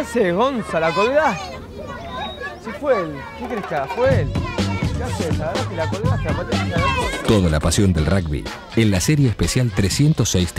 haces, Gonza? ¿La colgaste? Sí fue él. ¿Qué crees que haga? Fue él. ¿Qué haces? Agarraste, la colgaste, la pateaste, la cosa. Toda la pasión del rugby en la serie especial 306.